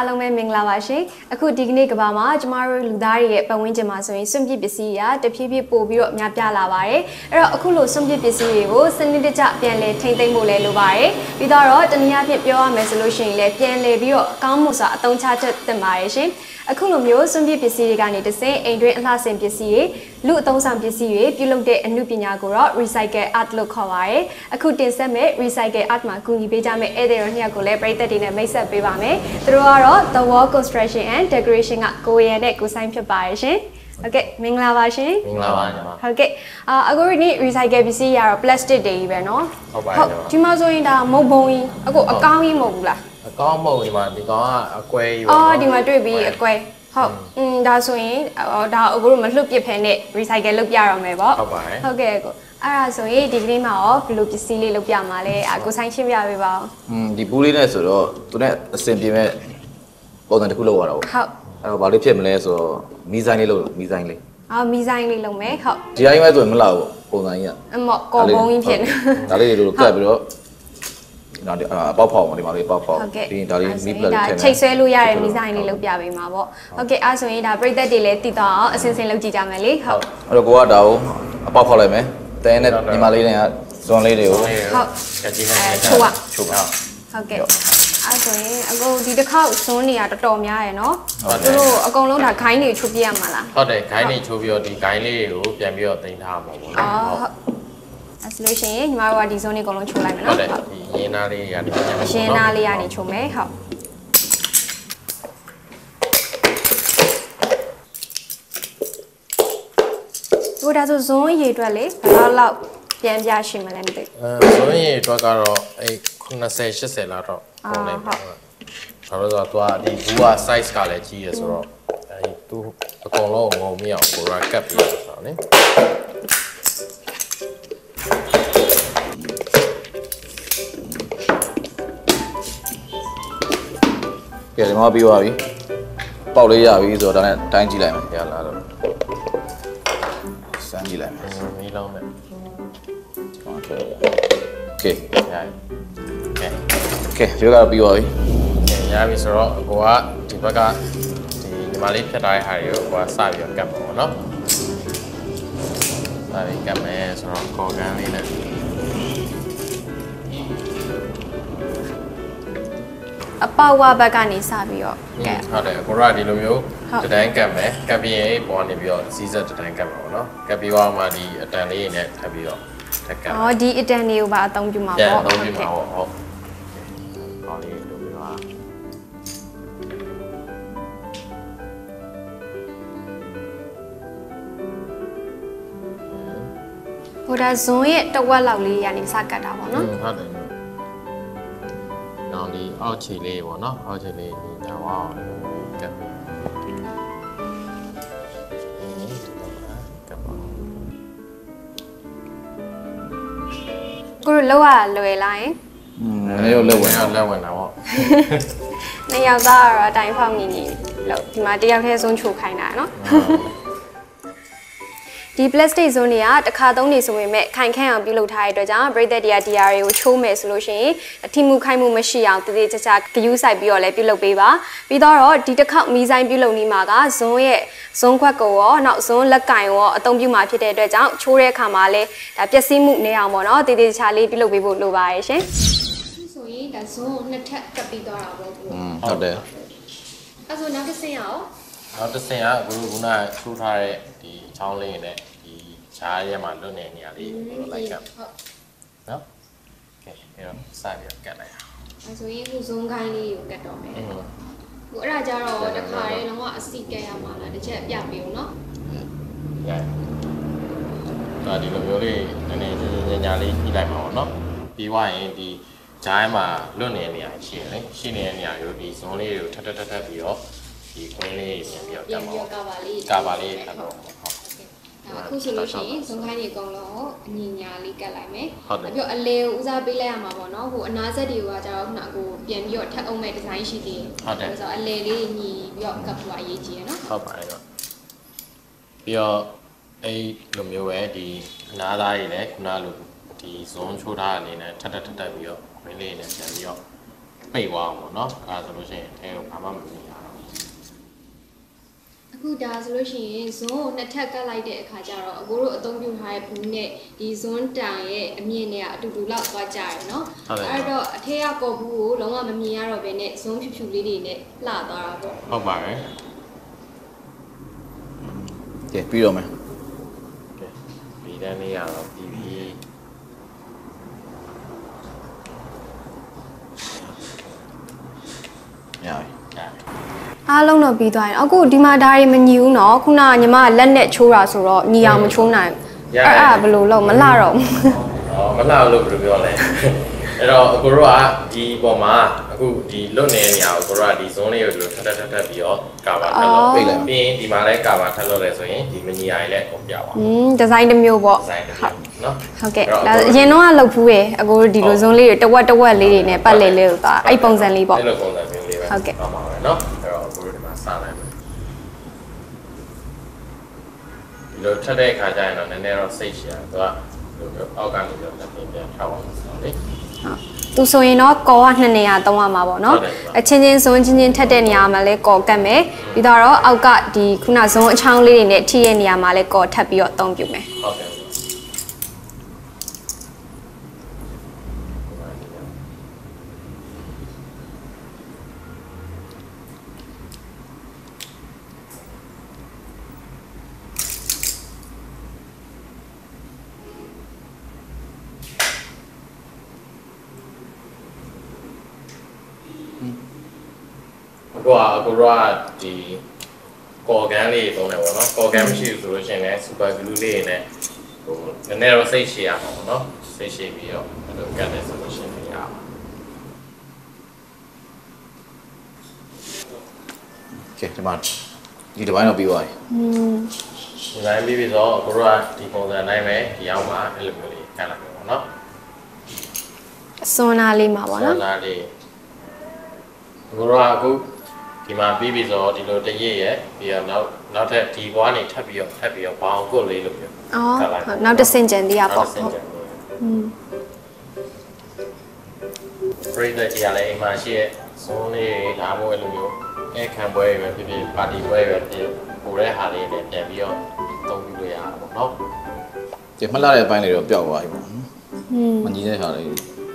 အားလုံးပဲမင်္ဂလာပါရှင်အခုဒီကနေ့ကဘာမှာကျမတို့လူသားတွေရဲ့ပတ်ဝန်းကျင်မှာဆိုရင်စွန့်ပစ်ပစ္စည်းတွေကတဖြည်းဖြည်းပို့ပြီးတော့များပြားလာပါတယ်အဲ့တော့အခုလိုစွန့်ပစ်ပစ္စည်းတွေကိုစနစ်တကျပြန်လည်ထိန်းသိမ်းဖို့လည်းလိုပါတယ်ပြီးတော့တနည်းအားဖြင့်ပြောရမယ်ဆိုလို့ရှိရင်လည်းပြန်လည်ပြီးတော့အကောင်းမှုစွာအသုံးချချက်တင်ပါတယ်ရှင်အခုလိုမျိုးစွန့်ပစ်ပစ္စည်းတွေကနေတဆင့်အိမ်တွင်းအလှဆင်ပစ္စည်းတွေလူအသုံးဆောင်ပစ္စည်းတွေပြုလုပ်တဲ့အမှုပညာကိုတော့ recycle art လို့ခေါ်ပါတယ်အခုတင်ဆက်မဲ့ recycle art မှာကူညီပေးကြမယ့်ဧည့်သည်တော်နှစ်ယောက်ကိုလည်းပရိသတ်တွေနဲ့မိတ်ဆက်ပေးပါမယ်သူတို့ကတော့ The Wall Construction and Decoration ကကိုရန်နဲ့ကိုဆိုင်ဖြစ်ပါတယ်ရှင်ဟုတ်ကဲ့မင်္ဂလာပါရှင်မင်္ဂလာပါညီမဟုတ်ကဲ့အခုဒီနေ့ recycle ပစ္စည်းရတော့ plastic တွေကြီးပဲเนาะဟုတ်ပါတယ်ဒီမှာဆိုရင်ဒါမုတ်ဘုံကြီးအခုအကောင်းကြီးမဟုတ်ဘူးလားအကောင်းမဟုတ်ဒီမှာဒီကောင်ကအကွဲကြီးပေါ့ဒီမှာတွေ့ပြီးအကွဲဟုတ်ဒါဆိုရင်ဒါအခုတို့မလှုပ်ပစ်ဖဲနဲ့ recycle လုပ်ပြရအောင်မယ်ပေါ့ဟုတ်ပါတယ်ဟုတ်ကဲ့ကိုအဲ့ဒါဆိုရင်ဒီကနေ့မှာရောဘယ်လိုပစ္စည်းလေးလုပ်ပြမှာလဲကိုဆိုင်ရှင်းပြပေးပါဦးဒီဘူးလေးနဲ့ဆိုတော့သူနဲ့အစင်ပြေမဲ့ပုံစံတစ်ခုလုပ်ရတာပေါ့ဟုတ်အဲ့တော့ဘာလို့ဖြစ်မလဲဆိုတော့မီဇိုင်းလေးလုပ်မီဇိုင်းလေးမီဇိုင်းလေးလုပ်မယ်ဟုတ်ဒီအရင်ပဲဆိုရင်မလောက်ဘူးပုံစံကြီးကအမော့ကော်ဘုံကြီးဖြစ်နေဒါလေးတို့ကပ်ပြီးတော့နော်ပေါက်ဖောက်ဒီမှာလေးပေါက်ဖောက်ပြီးရင်ဒါလေးမီးပလက်လေးထည့်မယ်ချိတ်ဆွဲလို့ရတဲ့မီဇိုင်းလေးလုပ်ပြပေးမှာပေါ့ဟုတ်ကဲ့အဲ့ဆိုရင်ဒါပရိသတ်တွေလည်းတည်တော့အောင်အစင်စင်လုပ်ကြည့်ကြမယ်လေဟုတ်အဲ့တော့ကိုကဒါကိုအပေါက်ဖောက်လိုက်မယ်တဲနဲ့ညီမလေးတွေကဇွန်လေးတွေကိုဟုတ်ကြည့်နေတယ်ချိုးပါဟုတ်ကဲ့အဲ့ဆိုရင်အခုဒီတစ်ခေါက်ဇွန်းတွေကတော်တော်များရယ်နော်သူတို့အကုန်လုံးဒါခိုင်းတွေချိုးပြရမှာလားဟုတ်တယ်ခိုင်းတွေချိုးပြီးတော့ဒီခိုင်းလေးတွေကိုပြန်ပြီးတော့တင်ထားမှာပေါ့နော်ဟုတ်အဲ့ဆိုလို့ရှိရင်ညီမတို့ကဒီဇွန်းတွေအကုန်လုံးချိုးလိုက်မယ်နော်ဟုတ်တယ်ဒီရင်းသားလေးကနေရင်းသားလေးကနေချိုးမယ်ဟုတ်တို့ဒါဆိုဇွန်းအရေးအတွက်လေဘယ်လောက်ပြန်ပြရှိမလဲမသိဘူးဇွန်းအရေးအတွက်ကတော့90 80လောက်တော့ပုံနေပါဘာလို့ဆိုတော့သူကဒီဘူးက size ကလည်းကြီးရဆိုတော့သူအကုန်လုံးငုံမရအောင်ကိုရာကပ်ပြီးဆိုတော့နိကဲဒီမှာပြီးသွားပြီပေါက်လေးရပြီဆိုတော့ဒါနဲ့တိုင်းကြည့်လိုက်မယ်ရလာတော့စမ်းကြည့်လိုက်မယ်မီးလုံးနဲ့โอเคရဒီကတော့ပြီးသွားပြီရပြီဆိုတော့ကိုကဒီဘက်ကဒီညီမလေးဖြတ်ထားတဲ့ဟာတွေကိုကိုကစပြီးတော့ကတ်ပါဘောနော်စပြီးကတ်မယ်ဆိုတော့ကော်ကန်လေးနဲ့အပေါက်ဝဘက်ကနေစပြီးတော့ကတ်ဟုတ်တယ်ကိုရဒီလိုမျိုးတတိုင်းကတ်မယ်ကတ်ပြီးရင်ပေါ်နေပြီးတော့စီးစက်တတိုင်းကတ်ပါဘောနော်ကတ်ပြီးတော့မှဒီအတန်လေးနဲ့ထပ်ပြီးတော့ထပ်ကတ်ဒီအတန်လေးကိုပါအသုံးပြုမှာပေါ့အသုံးပြုမှာပေါ့ဟုတ်ဟောလေးလိုပြီးတော့ဟိုဒါဇွန်ရဲ့တဝက်လောက်လေးရနေစကတ်တာပေါ့နော်ဟုတ်တယ်နောက်ဒီအောက်ခြေလေးပေါ့နော်အောက်ခြေလေးဒီညောင်းအောင်ကတ်ပြီးကိုရလောက်ရလွယ်လာရင်နှစ်ယောက်လက်ဝင်တာပေါ့နှစ်ယောက်သားကတော့အတိုင်းဖောက်နေနေလို့ဒီမှာတယောက်တည်းဆုံးချိုခိုင်းတာနော်ဒီ plastic zone တွေကတစ်ခါသုံးနေဆိုပေမဲ့ခိုင်ခန့်အောင်ပြုလုပ်ထားတဲ့အတွက်ကြောင့်ပရိသတ်တွေကဒီအရာတွေကိုချိုးမယ်ဆိုလို့ရှိရင်အထိမှုခိုင်းမှုမရှိအောင်တည်တည်ကြကြဂယူးဆိုင်ပြီးတော့လည်းပြုလုပ်ပေးပါပြီးတော့ဒီတစ်ခေါက်မီးဆိုင်ပြုလုပ်နေမှာကဇွန်းရဲ့ဇွန်းခွက်ကိုရောနောက်ဇွန်းလက်ကင်ရောအသုံးပြုမှာဖြစ်တဲ့အတွက်ကြောင့်ချိုးတဲ့အခါမှာလည်းဒါပျက်စီးမှုနေအောင်ပေါ့နော်တည်တည်ကြကြလေးပြုလုပ်ပေးဖို့လိုပါရဲ့ရှင်ဆိုရင်ဒါဇွန်းနှစ်ထပ်ကပ်ပြီးသွားတာပေါ့ဟုတ်တယ်အဲ့ဆိုနောက်တစ်ဆင့်ရောနောက်တစ်ဆင့်ကခုနထိုးထားတဲ့ဒီချောင်းလေးနဲ့ဈာရဲမှာလွတ်နေနေရလေးလိုက်ကပ်ဟုတ်နော်ကဲအဲ့တော့စပြီးကပ်လိုက်အောင်အဲဆိုရင်ခုဇုံခိုင်းလေးကိုကတ်တော့မယ်ခုအဲ့ဒါကြတော့တခါလေးလုံးဝအစီကတ်ရမှာလားတစ်ချက်ပြပေးဦးနော်ဒါဒီလိုမျိုးလေးနည်းနည်းညာလေးညှိလိုက်ပါတော့နော်ပြီးွားရင်ဒီဈာရဲမှာလွတ်နေနေရရှိတယ်လေရှိနေတဲ့နေရာကိုဒီဇုံလေးကိုထပ်ပြီးတော့ဒီခွင်းလေးပြန်ပြီးတော့ကပ်ပါကာပါလေးထပ်တော့ဟုတ်အခုဆိုလို့ရှိရင်ဇုံခိုင်းတွေအကုန်လုံးအညီညာလေးကတ်လိုက်မယ်။ပြီးတော့အလဲကိုဦးစားပေးလိုက်ရမှာပေါ့နော်။ဟိုအနားဆက်တွေကကျတော့ခုနကကိုပြန်ပြီးတော့ထပ်အောင်မဲ့ဒီဇိုင်းရှိသေးတယ်။ဟုတ်တယ်။ဆိုတော့အလဲလေးညီပြီးတော့ကတ်ဖို့အရေးကြီးရနော်။ဟုတ်ပါတယ်တော့။ပြီးတော့အဲ့လိုမျိုးပဲဒီအနားသားတွေလည်းခုနလိုဒီဇွန်ချိုးထားအနေနဲ့ထပ်ပြီးတော့ခွင်းလေးနဲ့ပြန်ပြီးတော့ပိတ်သွားအောင်ပေါ့နော်အဲ့ဒါဆိုလို့ရှိရင်အဲဘာမှမမြင်ရအောင်အခုဒါဆိုလို့ရှိရင်ဇွန်းကိုနှစ်ထပ်ကတ်လိုက်တဲ့အခါကျတော့အကိုတို့အသုံးပြုထားတဲ့ဘူးနဲ့ဒီဇွန်းတန်ရဲ့အမြင့်နဲ့အတူတူလောက်သွားကြရယ်နော်အဲ့တော့အထက်ကကော်ဘူးကိုလုံးဝမမြင်ရတော့ဘဲနဲ့ဇွန်းဖြူဖြူလေးတွေနဲ့လှသွားတာပေါ့ဟုတ်ပါတယ်ကဲပြီးတော့မယ်ကဲပြီးတဲ့နေ့ရတော့ပြီးပြီရပြီအားလုံးတော့ပြီးသွားရင်အခုဒီမှာဒါတွေမညီဘူးနော်ခုနကညီမကလက်နဲ့ချိုးတာဆိုတော့ညီအောင်မချိုးနိုင်အဲ့ဘယ်လိုလုပ်မလှတော့မလှလို့ဘယ်လိုပြောလဲအဲ့တော့အကိုတို့ကဒီပေါ်မှာအခုဒီလွတ်နေတဲ့နေရာကိုကိုတို့ကဒီဇွန်းလေးကိုထပ်ပြီးတော့ကာဗာထပ်လို့ပြီးရင်ဒီမှာလည်းကာဗာထပ်လို့လဲဆိုရင်ဒီမညီရည်လည်းကုန်ပြပါဒီဇိုင်းတစ်မျိုးပေါ့ဒီဇိုင်းတစ်မျိုးနော်ဟုတ်ကဲ့ဒါအရင်တော့ကလုပ်ဖူးရယ်အကိုတို့ဒီလိုဇွန်းလေးတွေတဝက်လေးတွေနဲ့ပတ်လေလေးကိုသွားအဲ့ပုံစံလေးပေါ့အဲ့လိုပုံစံမျိုးလေးပဲဟုတ်ကဲ့ပါပါပဲနော်အဲ့တော့အကိုတို့ဒီမှာစလိုက်မယ်ဒီလိုထပ်တဲ့အခါကျရင်တော့နည်းနည်းတော့စိတ်ရှည်သူကအောက်ကနေပြီးတော့ပြန်ထားပါမယ်လေသူဆိုရင်တော့ကောက2နေရာသုံးရမှာပေါ့နော်အချင်းချင်းဇွန်းချင်းထက်တဲ့နေရာမှာလဲကောကတ်မယ်ပြီးတော့အောက်ကဒီခုနဇွန်းအချောင်းလေးတွေနဲ့ထိရဲ့နေရာမှာလဲကောထပ်ပြီးတော့အသုံးပြုမယ်ဟုတ်ကဲ့အကိုတို့ကဒီကော်ကန်လေးသုံးတယ်ပေါ့နော်ကော်ကန်မရှိဘူးဆိုလို့ရှိရင်လည်းစူပါဂလူးလေးနဲ့ဟိုနည်းနည်းတော့စိတ်ရှည်ရမှာပေါ့နော်စိတ်ရှည်ပြီးတော့အဲ့လိုကတ်တယ်ဆိုလို့ရှိရင်ရပါကဲဒီမှာဒီတစ်ပိုင်းတော့ပြီးသွားပြီဒီပိုင်းပြီးပြီဆိုတော့အကိုတို့ကဒီပုံစံတိုင်းပဲဒီအောက်မှာအဲ့လိုမျိုးလေးကတ်လိုက်ပါပေါ့နော်စွန်းနာလေးမှာပေါ့နော်စွန်းနာလေးအကိုတို့ကအခုဒီမှာပြီးပြီဆိုတော့ဒီလိုတရည့်ရဲ့ပြီးတော့နောက်ထပ်ဒီဘွားနေထပ်ပြီးတော့ဘောင်ကုတ်လေးလို့ပြောနောက်တစ်ဆင့်ကျန်သေးရပေါ့ဟုတ်ပရိသတ်ကြီးကလည်းအိမ်မှာရှိရဲ့ဇုံးလေးလာဖို့အဲ့လိုမျိုးအဲခံပွဲပဲဖြစ်ဖြစ်ပါတီပွဲပဲဖြစ်ပိုတဲ့ဟာလေးနဲ့ပြန်ပြီးတော့သုံးပြီးလို့ရတာပေါ့နော်ဒီမှတ်လာတဲ့အပိုင်းလေးတော့ပျောက်သွားပြီပေါ့မညီတဲ့ဟာလေး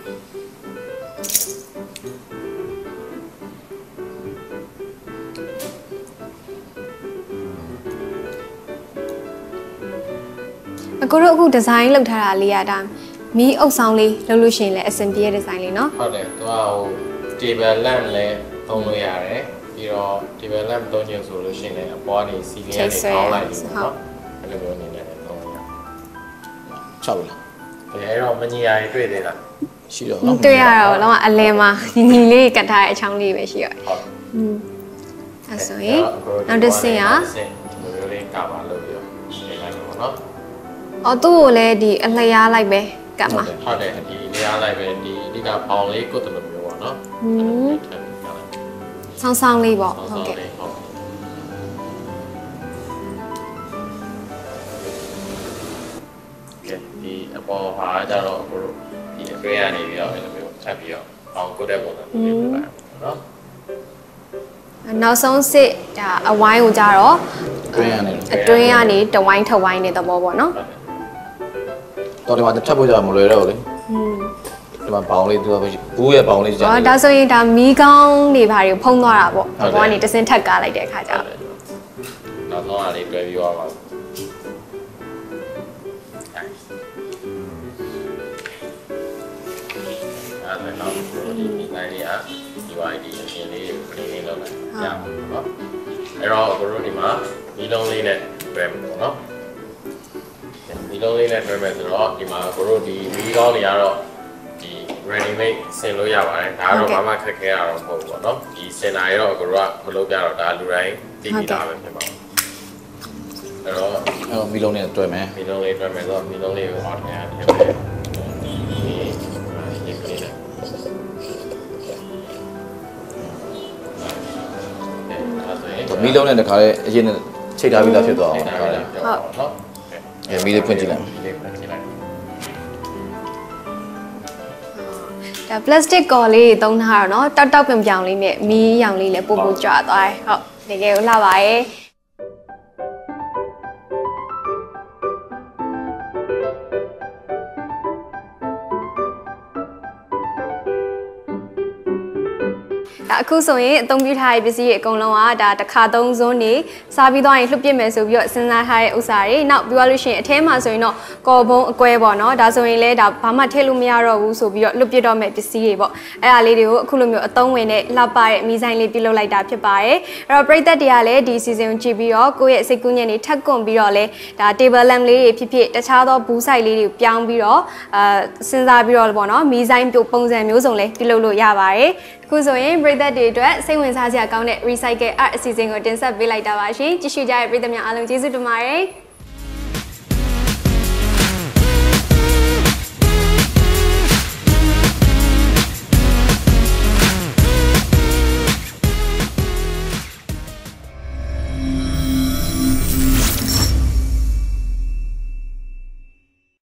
ကိုတို့အခုဒီဇိုင်းလုပ်ထားတာလေးရတာမီးအုပ်ဆောင်လေးလုပ်လို့ရှိရင်လည်းအဆင်ပြေတဲ့ဒီဇိုင်းလေးနော်ဟုတ်တယ်သူကဟို table lamp လည်းသုံးလို့ရတယ်ပြီးတော့ table lamp သုံးခြင်းဆိုလို့ရှိရင်လည်းအပေါ်ကနေစီလီကနေပေါင်းလိုက်ပြီးနော်အဲ့လိုမျိုးအနေနဲ့သုံးလို့ရတယ် 6လားဘယ်တော့မညီရည်တွေ့သေးလားရှိတော့တွေ့ရတော့လောကအလယ်မှာညီလေးကတ်ထားတဲ့အချောင်းလေးပဲရှိရတယ်ဟုတ်အဲ့ဆိုရင်နောက်တစ်ဆင့်ကဒီလိုလေးကပါလို့ပြီးတော့ရှင်းလိုက်ပါတော့အော်သူ့ကိုလည်းဒီအလျားလိုက်ပဲကတ်မှာဟုတ်တယ်ဒီလျားလိုက်ပဲဒီအဓိကပေါင်လေးကိုယ်တလို့မျိုးပေါ့နော်ဆောင်းဆောင်းလေးပေါ့ဟုတ်ကဲ့ဒီအပေါ်ဟာကြတော့ကိုတို့ဒီအတွင်းကနေပြီးတော့အဲ့လိုမျိုးထပ်ပြီးတော့ပေါင်ကိုတဲ့ပုံစံမျိုးလုပ်လိုက်နော်နောက်ဆုံးစစ်ဒါအဝိုင်းကိုကြတော့အတွင်းကနေတဝိုင်းထဝိုင်းတဲ့သဘောပေါ့နော်တော့ဒီမှာထပ်ဖို့ကြမလွယ်တော့လေဒီမှာပေါင်လေးသူကဘူးရဲ့ပေါင်လေးကြာဒါဆိုရင်ဒါမီးကောင်းတွေဘာတွေဖုံးသွားတာပေါ့ဘောကနေတစင်းထပ်ကားလိုက်တဲ့အခါကျတော့နောက်ဆုံးအားလေးတွဲပြီးသွားပါအဲ့ဒါတော့ဒီဒီတိုင်းလေးอ่ะဒီဝိုင်းဒီအရှင်လေးကိုပြင်နေတော့လိုက်ရပါတော့เนาะအဲ့တော့ကိုတို့ဒီမှာဒီလုံးလေးနဲ့တွဲမယ်ပေါ့เนาะဒီလုံးလေးနဲ့တွဲမယ်ဆိုတော့ဒီမှာကိုတို့ဒီမီးကောင်းတွေကတော့ဒီ ready made ဆင်လို့ရပါတယ်ဒါကတော့ဘာမှခက်ခဲရတော့မဟုတ်ဘူးပေါ့เนาะဒီစင်တာရတော့ကိုတို့ကမလုပ်ပြတော့ဒါလူတိုင်းသိပြီးသားပဲဖြစ်ပါအဲ့တော့မီးလုံးနဲ့တွဲမယ်မီးလုံးလေးတွဲမယ်ဆိုတော့မီးလုံးလေးကိုအော်ထဲထည့်မယ်မီးလုံးနဲ့တခါလေးအရင်ချိတ်ထားပြီးသားဖြစ်သွားအောင်ဟုတ်ဟုတ်မီးလေးဖွင့်ကြည့်လိုက် plastic ကော်လေးသုံးထားတော့เนาะတောက်တောက်ပြောင်ပြောင်လေးနဲ့မီးရောင်လေးလည်းပို့ပို့ကြွားသွားတယ်ဟုတ်တကယ်ကိုလှပါရဲ့ အခုဆိုရင်အသုံးပြုထားတဲ့ပစ္စည်းတွေအကုန်လုံးကဒါတစ်ခါသုံးစွန်းနေစားပြီးတော့ရင်လှုပ်ပြစ်မယ်ဆိုပြီးတော့စဉ်းစားထားတဲ့ဥစ္စာတွေနောက်ပြီးတော့လို့ရှိရင်အထဲမှာဆိုရင်တော့ကော်ဘုံအကွဲပေါ့နော်ဒါဆိုရင်လည်းဒါဘာမှထည့်လို့မရတော့ဘူးဆိုပြီးတော့လှုပ်ပြစ်တော့မဲ့ပစ္စည်းတွေပေါ့အဲ့ဒါလေးတွေကိုအခုလိုမျိုးအသုံးဝင်တဲ့လှပတဲ့မီးဆိုင်လေးပြုလုပ်လိုက်တာဖြစ်ပါတယ်အဲ့တော့ပရိသတ်တွေကလည်းဒီ season ကိုကြည့်ပြီးတော့ကိုယ့်ရဲ့စိတ်ကူးညံ့တွေထပ်ကွန်ပြီးတော့လဲဒါ table lamp လေးတွေဖြစ်ဖြစ်တခြားသောဘူးဆိုင်လေးတွေကိုပြောင်းပြီးတော့စဉ်းစားပြီးတော့ပေါ့နော်မီးဆိုင်ပုံစံမျိုးစုံလေးပြုလုပ်လို့ရပါတယ်ခုဆိုရင်ပရိသတ်တွေအတွက်စိတ်ဝင်စားစရာကောင်းတဲ့ recycle art အစီအစဉ်ကိုတင်ဆက်ပေးလိုက်တာပါရှင်ကြည့်ရှုကြတဲ့ပရိသတ်များအားလုံးကျေးဇူးတင်ပါတယ်